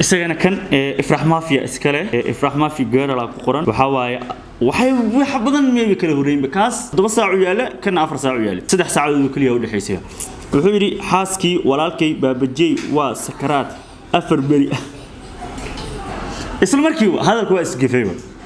isagana kan ifraax mafia iskale ifraax mafia geerala ku qoran waxa waaye wax badan meeyay kala horeeyay kaas 7 saac u yaala kan 4 saac u yaala 3 saacadood kaliya u dhaxaysay wuxuu yiri xaaskii walaalkay baabajay waa sakaraad 4 bari isla markii hadalku waa isgafay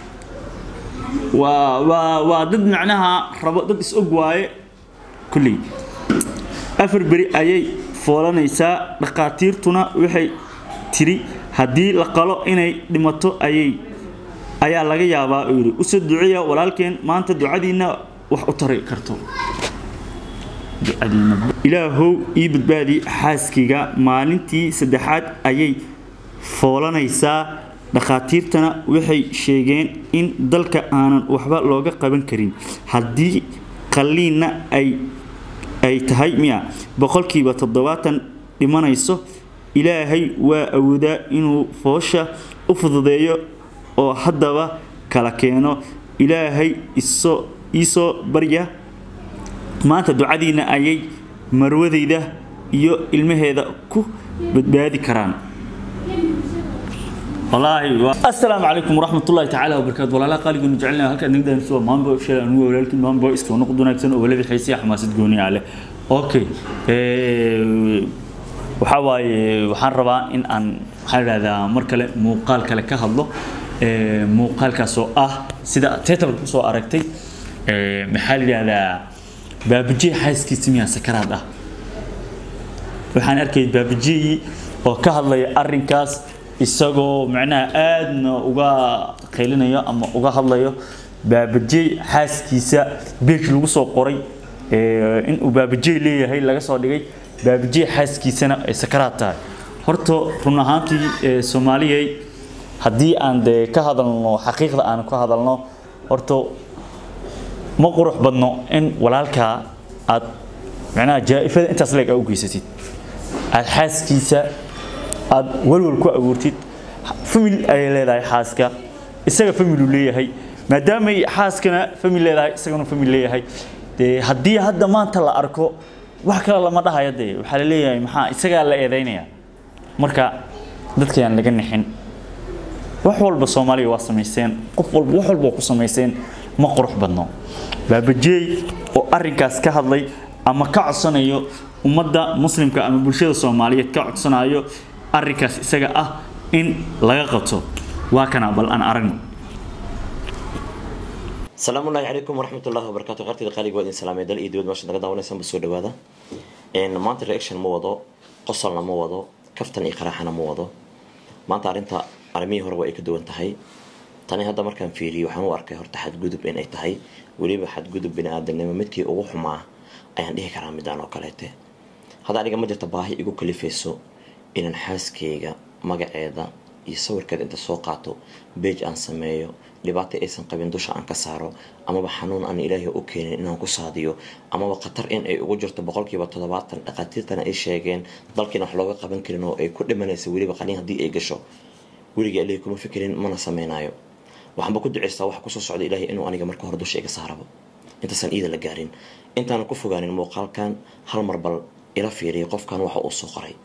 waa dad macnaha rabo dad is og waaye kulli 4 bari ayay foolanaysaa dhaqaatiirtuna waxay tiri hadii la qalo inay dhimato ayaa laga yaabaa yiri u soo duceeya walaalkeen maanta ducadiina wax u tari karto ducadiina ilaahow ii badbaadi xaaskiga maalintii saddexaad ayay foolanaysaa dhaqaatiirtana waxay sheegeen in dalka aanan waxba looga qaban karin hadii qaliina ay tahay miya boqolkiiba 70 dhimanayso ilaahay waa awoodaa inuu foosha u fududeeyo oo haddaba kala keeno ilaahay isoo barya maanta ducadiina ayay marwadayda iyo ilmaheeda ku badbaadi karaan والله السلام عليكم ورحمة الله تعالى وبركاته والله قال يقولون جعلنا هلك نقدر نسوي مامبو شيء أنو ولكن مامبو إسكون نقدر نكسن ولا بحيث حماسة جوني عليه أوكي وحواي وحربا إن هذا مركله مقال كله كهالله مقال كسو سيدا تتر سو أركتي محل هذا بابجي حاسس كيسميها سكرات وحن أركيد بابجي وكهالله أرنكاس isagoo macnaha aadna uga qeylinayo ama uga hadlayo baabajay xaaskiisa beej lagu soo qoray in uu baabajay leeyahay laga soo dhigay baabajay xaaskiisana ay sakaraad tahay horto run ahaantii Soomaaliyeey hadii aan ka hadalno xaqiiqda aan ku hadalno horto ma qurux badno in walaalka aad macnaha jaaifada intaas leeg u geysatid aad xaaskiisa ad walwal ku abuurtid family ay leedahay xaaska isaga family leeyahay maadaama ay xaaskana family leedahay isagana family leeyahay hadii hadda maanta la arko wax kale lama dhahayo waxa la leeyahay maxaa isaga la eedeynaya marka dadkayaan laga nixin wax walba Soomaaliya waa sameeyeen qof walba wax walba ku sameeyeen ma qurux badno baabajay oo arinkaas ka hadlay ama ka codsanayo ummadda muslimka ama bulshada Soomaaliyeed ka codsanayo أريكاس إسقى إن لا يقطع وكنا بل أنا أرني. السلام عليكم ورحمة الله وبركاته. غرتي دقائق وادين سلام يدل إيدود ماشي نقدر ونسمع بالسود هذا. إن ما أنت رياكشن موضوع قصرنا موضوع كفتني إقراحنا موضوع ما أنت أنت أرميه هو إكدو أنت هاي تاني هذا مركب فيري وحنو أركه تحت جودب بين أي تهاي وليه بحد جودب بين آدم لما متكي أروح معه أيان ده كلام دان وكالته هذا عليك ما جت باهي يقول كل فيسو إن حاسكيجا مجاعدة يصور كده أنت سوقاته بيج أن سمايو لبعض إنسان قبل دوش عن كسره أما بحنون أن إلهي أوكي إنه كساديو أما بقطر إن أي وجر تبقى كي بتضبط أقتلتنا إيش شيئين ضل كنا حلوة قبل كنا أي كل ما نسوي بقنيها دي أي جشوا ورجع ليكم فكرين ما نسمينايو وحن بكون عيسى وحكوس صعد إلهي إنه أنا جمر كهردوش أي كسره أنت سن إيد الجارين أنت أنا كفوا جارين الموقع كان هالمربل إلى فيري قف كان وحقوس صقري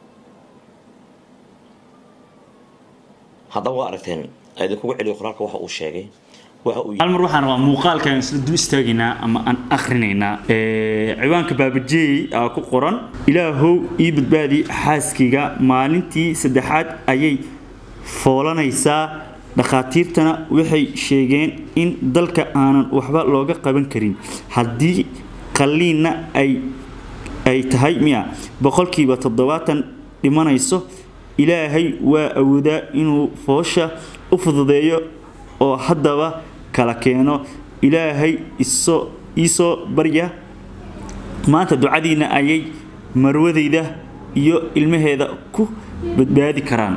هذا هو أركتين هذا كوع اللي يقرأك واحد وشاقي المروح أنا مقال كان سلدو استاجنا أما أن آخرنا عوان كبابجي كقرن إلهو يبد بادي حاسكيجا مالنتي سدحات أيي فولانيسا dhaqaatiirtana waxay sheegeen in dalka aanan waxba looga qaban karin hadii qaliina ay tahay miya boqolkiiba 70 dhimanayso ilaahay waa awoodaa inuu foosha u fududeeyo oo haddaba kala keeno ilaahay isoo barya maanta ducadiina ayay marwadayda iyo ilmaheeda ku badbaadi karaan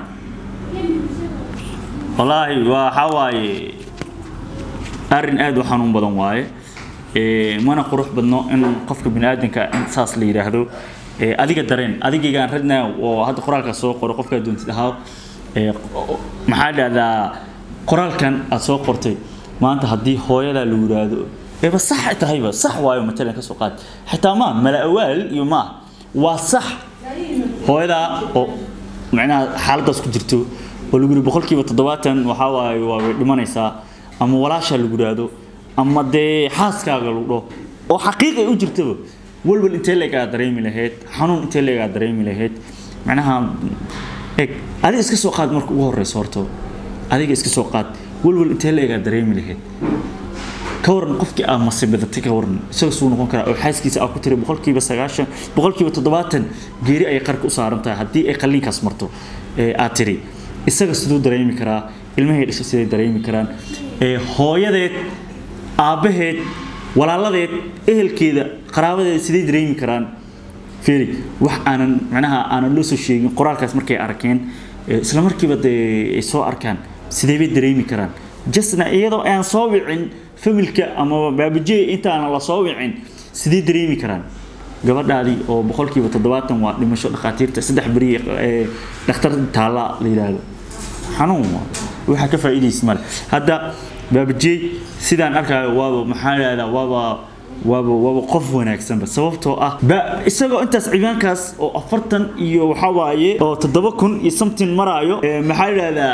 والله وحواي أرن أدو حنون بدن واي ما أنا قروح بدنا إن قفك بن آدم كإنساس لي رهدو أديك الدرين أديك كان ردنا وهذا قرالك السوق وقفك دون تدهاو محل هذا قرال كان السوق قرتي ما أنت هدي هواية للولاد بس صح تهيبة صح واي مثلا كسوقات حتى ما ملا أول يوم وصح هواية macnaha xaaladaas ku jirto oo lagu yiri boqolkiiba 70 waxa waaye waa dhimanaysaa ama walaasha lagu raado ama de xaaskaaga lagu dhoo oo xaqiiqi u jirto walwal intee leeyahay dareemi lahayd xanuun intee leeyahay dareemi lahayd macnaha adiga iska soo qaad marka ugu horeyso horto adiga iska soo qaad walwal intee leeyahay dareemi lahayd كورن قفك مصيبة تكورن سو سو نقول كرا أو حاسس كيس أكو تري بقول كي بس عشان بقول كي بتضباطن جيري أي قرق أسعارن تاع هدي أي قلين كسمرتو أتري السجى سدود دريمي كرا المهير إيش سدود دريمي كران هاي ذات أبهت ولا الله ذات إهل كذا قرابة سدود دريمي كران فيري وح أنا معناها أنا لوسو شيء قرار كسمر كي أركان سلامر كي بدي سو أركان سدود دريمي كران جسنا إيضا أن صابعين فملك أما بابجي أنت أنا لا صاوعين سدي دريمي كران قبل هذه أو بقول كي بتضباطن ولمشوا الخطير تسدح بريق نختار تعالى ليلاد حنون وحكى فايدي اسمه هذا بابجي سيدان أركا وابا محل هذا وابا قف وناكسن بس سببته إسقى أنت سعيان كاس أو أفرتن يو حواي أو تضبكون يسمتين مرايو محل هذا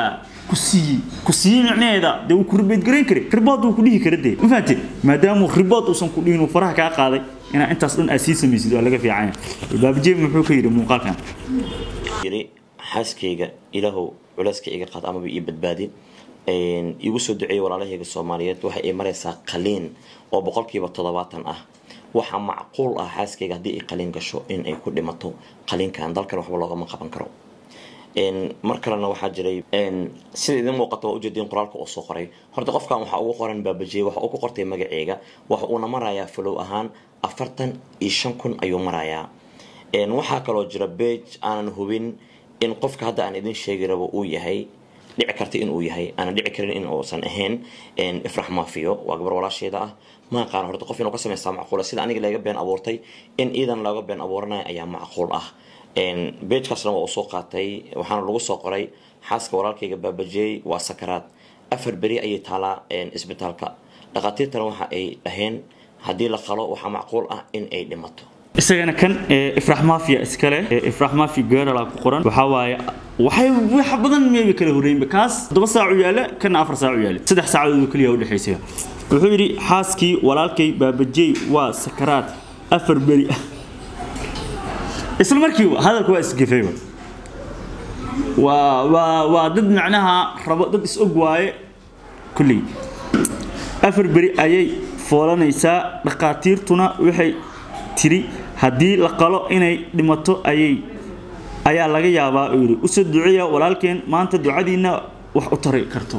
كسي يعني هذا ده وكربيت جرين كري رباط وكليه كردي ما فهمت ما دام رباط وصن كليه وفرح كعقاضي أنا أنت أصلا أسيس ميسد ولا في عين الباب جيب محوك يرمو مقالكان يري حاسكيجا إله ولاسكيجا قط أما بيبد بادي إن يوسف دعي ولا عليه الصوماليات وحي مريسا قلين وبقول كي بتضباطن وح معقول حاسكيجا دي قلين كشو إن أي كل ما تو قلين كان ذلك روح والله ما قبل كرو إن مركلنا واحد جري إن سيد موقت وجدين قرالك وصقري هرت قف كان وح أوقرن بابجي وح أوقرتي مجاعيجا وح أنا مرايا فلو أهان أفرتن إيشانكون أيوم مرايا إن وح كلو جربيج أنا نهوين إن قفك هذا أنا إذن شيء جربوا وياهي لعكرت إن وياهي أنا لعكرين إن أوصل أهين إن إفرح ما فيه وأكبر ولا شيء ده ما كان هرت قف إنه قسم يستمع معقول سيد أنا جلاجب بين أبورتي إن إذا لاجب بين أبورنا أيام معقول إن بيت كسرنا وسوقاتي وحنا لو سوقري حاسك ورالكيga baabajay waa sakaraad afar bari ay taala in isbitaalka dhaqaatiirtana waxa ay dhaheen hadii la qalo waxa macquul ah in ay dhimato isagana kan ifrah maafiya iskale ifrah maafi gaar la ku qoran waxa waaye wax badan meeyay kala horeeyay kaas 2 saac yaala kan 4 saac yaala 3 saacadood kaliya u dhaxaysay wuxuu yiri xaaskii walaalkay baabajay waa sakaraad afar bari isla markii hadalku waa isgafay waa dad macnaha rabo dad is og waaye kulli afar bari ayay foolanaysaa dhaqaatiirtuna waxay tiri hadii la qalo inay dhimato ayaa laga yaabaa oo yiri u soo duceeya walaalkeen maanta ducadiina wax u tari karto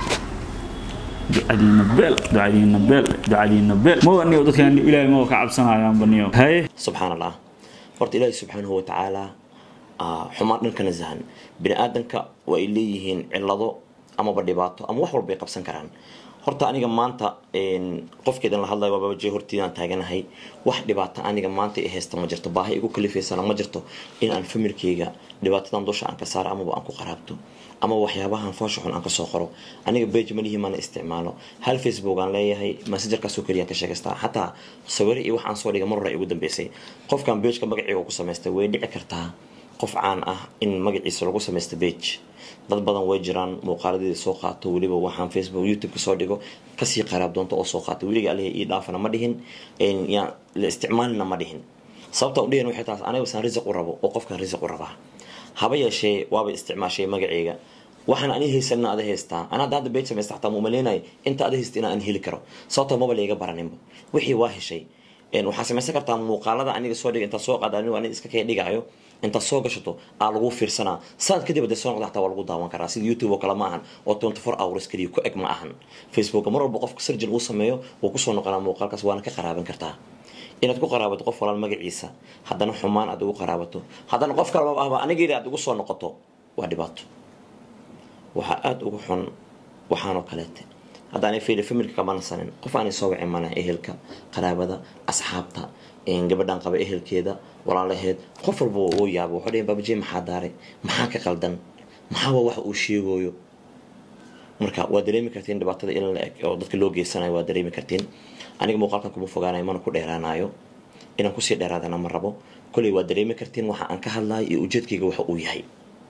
ducadiina beel ma wani dadkan ilaahay ma ka cabsanayaan baniyo hay subhanallah horta ilaahay subhanahu wa ta'ala xumaan dhanka nazahan bini aadanka waa ay leeyihiin cilado ama dhibaato ama wax walba ay qabsan karaan horta aniga maanta qofkeedan la hadlayo waa wajay hortiidaan taaganahay wax dhibaato aniga maanta ay haysto ma jirto baahi igu kalifaysan ma jirto in aan familkeyga dhibaatadan dusha aan ka saaro ama aan ku qaraabto ama waxyaabahan foosho xun aan ka soo qoro aniga page malihi ma isticmaalo hal Facebook aan leeyahay messenger ka soo kaliya ka sheegastaa hatta sawir iyo wax aan soo dhigay mar hore ugu dambeysay qofkan page ka magaciisa ku sameystay way dhici kartaa qof caan ah in magaciisa lagu sameystay page dad badan way jiraan muuqaaladii soo qaato waliba waxaan Facebook YouTube ka soo dhigo kasii qaraab doonto oo soo qaato waliga aliye ii dhaafana ma dhihin in ya la isticmaalna ma dhihin sababta u dhigeen waxay taas aniga san rizq u rabo oo qofkan rizq u rabaa haba yeeshee waaba isticmaashay magaciiga waxaan ani haysanna ada haystaa ana hadda page sameystay xataa muumaleynay inta ada haystina aan heli karo sababta maba leega baraninba wixii waa heshay waxaa samaysan kartaa muuqaalada aniga soo dhigay inta soo qaadaniyo aniga iska kay dhigayo inta soo gashato aa lagu fiirsanaa saad kadib de soo noqda waa lagu daawan karaa sida YouTube oo kala ma ahan oo 24 hours kaliya ku eg ma ahan Facebook mar walba qofka surgeon uu sameeyo oo ku soo noqonaa muuqaalkaas waana ka qaraaban kartaa inaad ku qaraabato qof walaal magaciisa haddana xumaan aad ugu qaraabato haddana qof kale ahba aniga aad ugu soo noqoto waa dhibaato waxa aad ugu xun waxaan oo kaleete haddana familka kama nasanin qof aan soo wicin mana ehelka qaraabada asxaabta in gabadhan qaba ehelkeeda walaalaheed qof walba oo yaabo wuxuu dhigay baabajay maxaa daaray maxaa ka qaldan maxaa wax uu sheegayo marka waa dareemi kartiin dhibaatada in la eg oo dadka loo geysanayo waa dareemi kartiin aniga muuqaalkan kuma fogaanayo mana ku dheeraanayo inaan ku sii dheeraadana ma rabo kulli waa dareemi kartiin waxa aan ka hadlayo iyo ujeedkayga waxa uu yahay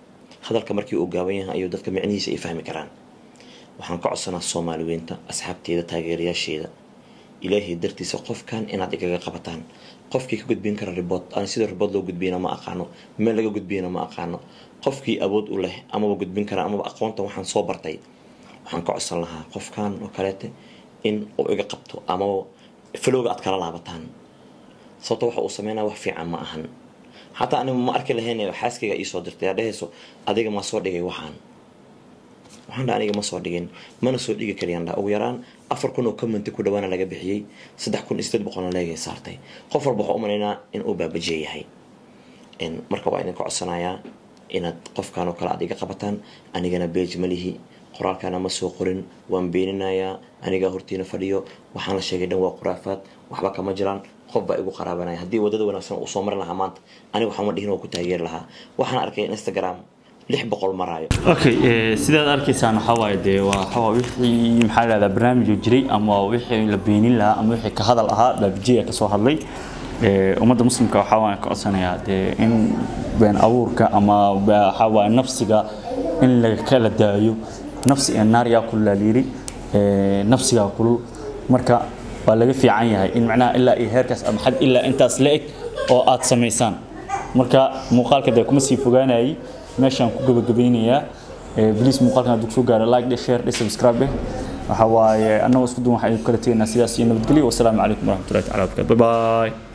hadalka markii uu gaaban yahay ayuu dadka micnihiisa ay fahmi karaan waxaan ka codsanaa Soomaaliyeenta asxaabteeda taageerayaasheeda ilaahay dartiisa qofkan inaad igaga qabataan qofkii ka gudbin kara report aan sida report loo gudbiyana ma aqaano meel laga gudbiyana ma aqaano qofkii awood u leh ama gudbin kara ama aqoonta waxaan soo bartay waxaan ka codsan lahaa qofkan oo kaleete in uu iga qabto ama flowga aad kala laabataan sababtoo waxa uu sameynaa wax fiican ma ahan حتى أنا ما أركي لهنا حاسك إيش صدرت يا دهسو أديك ما صدقي وحان أنا ما صدقين ما نصدق كريان لا أو يران أفركون وكمنت كل وانا لقى بحيي صدقكون استدبقنا لاقي صارتي قفر بحق مننا إن أوبا بجي هي إن مركب عينك عالصنايا إن قف كانوا كلا أديك قبتان أنا جنا بيج مليه قرار كان مسوقرن وان بيننا يا أنا جاهرتين فريو وحنا شجعنا وقرافات وحبك مجران قف بقى قرابنا هدي ودد وناسن وصمر لها مانت أنا وحمد هنا وكنت هير لها وحنا أركي إنستغرام لح بقول مرايا. أوكي سيدا أركي سان حوايد وحوا وحي محل هذا برنامج يجري أما وحي لبينين لها أما وحي كهذا لها بجيه كسوها لي ومدى مسلم كحوا كأصنع إن بين أورك أما بحوا نفسك إن لكلا دايو نفسي النار يأكل ليري نفسي يأكل مركا ولا في عينها إن معناه إلا إيهاركس أم حد إلا أنت أسلك أو أتصميسان مركا مقال كده كمسي فوجانا أي ماشي عم كوجب جبينية بليس مقال كنا دكتور قال لايك ده شير ده سبسكرايب وحواي أنا وصدوم حيوكلتي الناس سياسيين بتقولي والسلام عليكم ورحمة الله تعالى وبركاته باي باي.